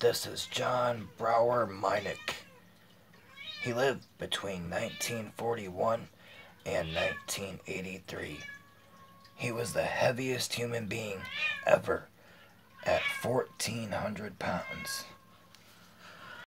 This is Jon Brower Minnoch. He lived between 1941 and 1983. He was the heaviest human being ever at 1,400 pounds.